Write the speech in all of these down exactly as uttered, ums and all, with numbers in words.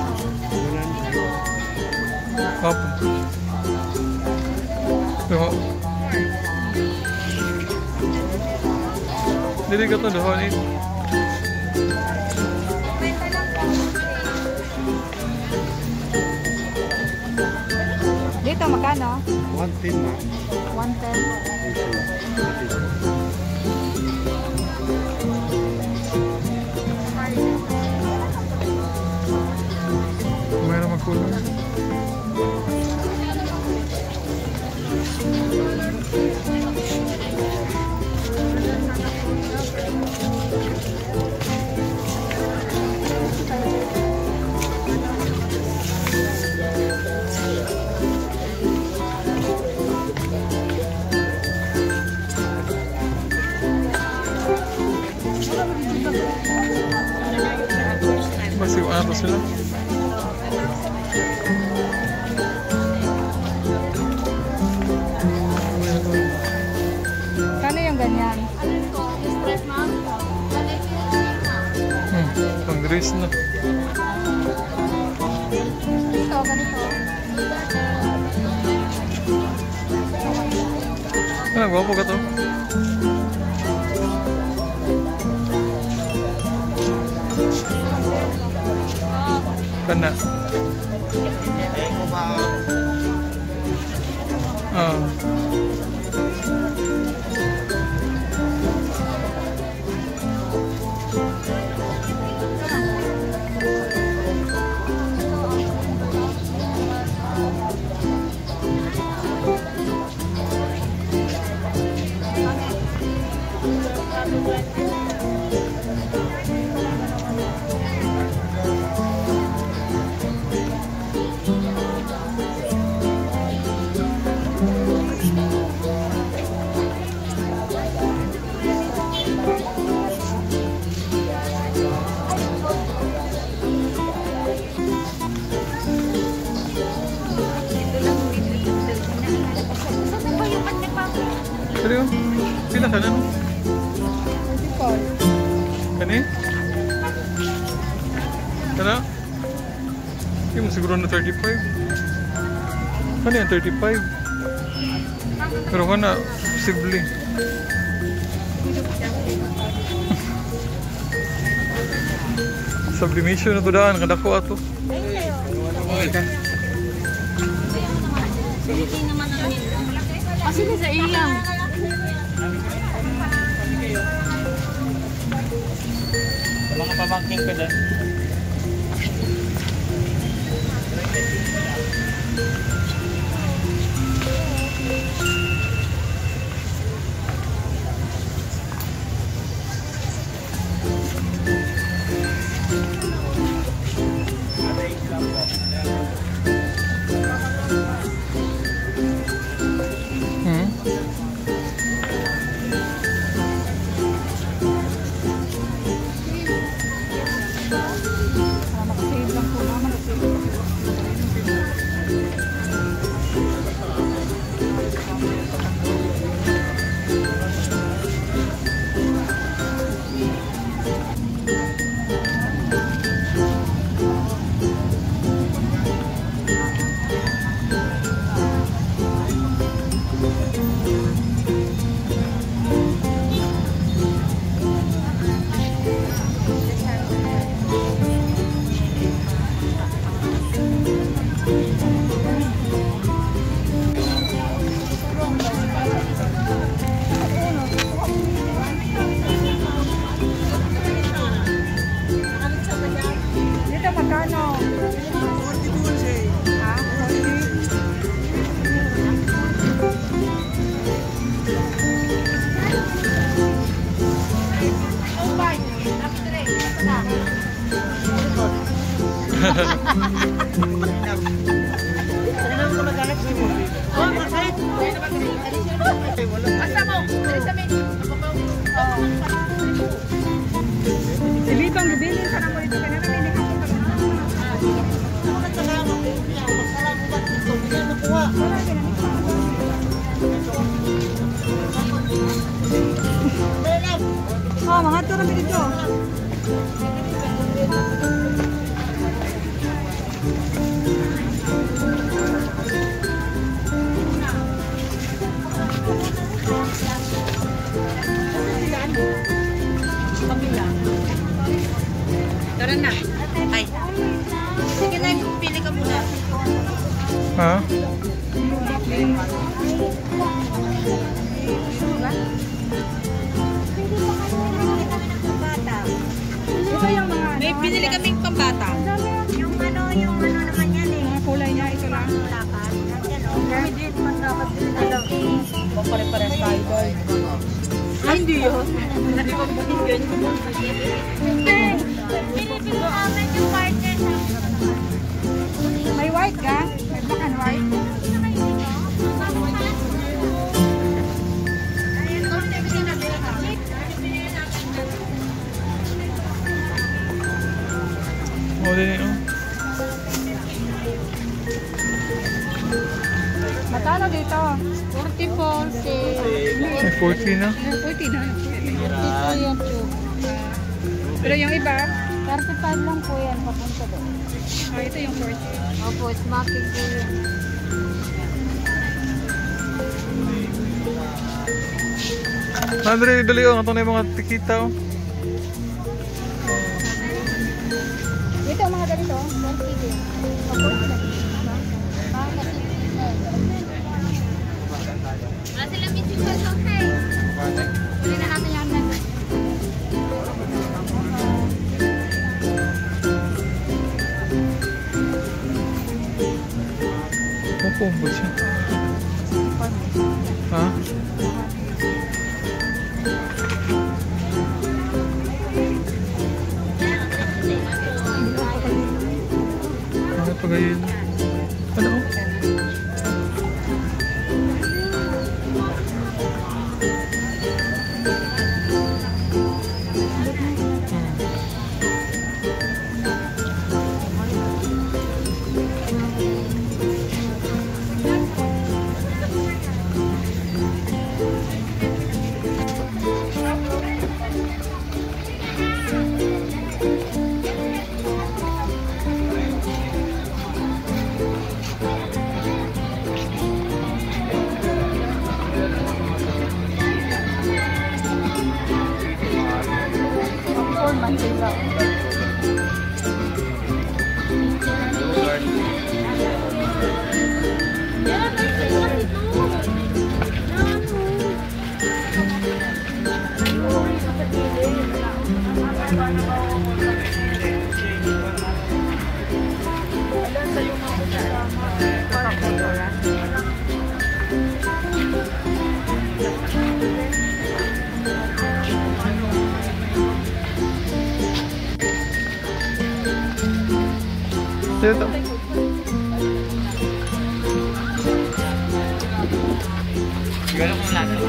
Apa? Duho. Dili ka to duho ni. Dito magkano? one ten na. one ten. Mayroon magkulong. Masih ano sila? Kano yung ganyan? Hmm, pang-grease na. Ito, ganito. Ano, gwapo ka to? Kana. Ah. Pero pila ka na no? twenty-four. Kani? Kana? Hindi mo siguro na thirty-five. Kani yan thirty-five? Pero kana, posible. Sublimation na to daan, kadako ato. Okay ka? Kasi sa ilang. Mga pabangking ko dyan. Hmm? Para makasave lang po naman. Dito magkano? Ha? Silipang gibilin ka na mo dito kanina may nakapon ka na. Oh, mga ito na dito. Ha? Lubak din. Ito yung mga May ano, binili kaming pambata. Yung ano, yung ano naman yan eh. mga kulay niya, ito lang. Lakas. Yan o. Kami din, mas dapat din na lang. Pare-pares tayo doon. Ay, hindi yun. Hindi ko ganyan. Pinipin ko amin yung partner sa May white ka? May black and white? O, din yun. Magkano dito? forty-four, six. May forty na. forty na. forty-two yan, two. Pero yung iba, thirty-five lang po yan, papunta doon. oh, ito yung forty. Opo, smoking po yun. Andre, dali oh. Ito na yung mga tikita oh. Ito yung mga ganito, forty din. Oh, forty na din. Wala silang missing call ko, hey. Huli na natin yan. Pupumbot siya. Ha? Ano pa gayon? Ano? Popcorn, Manila. Dito. Siguro kung lahat.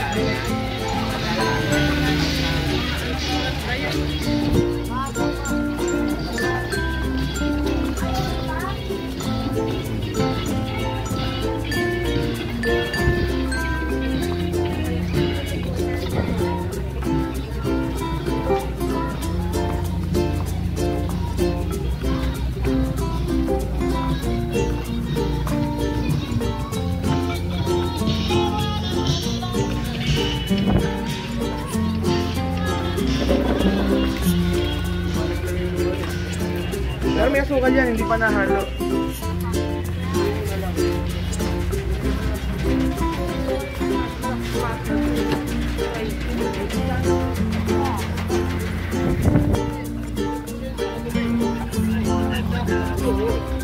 Pero may asukal yan, hindi pa nahalo. Thank you.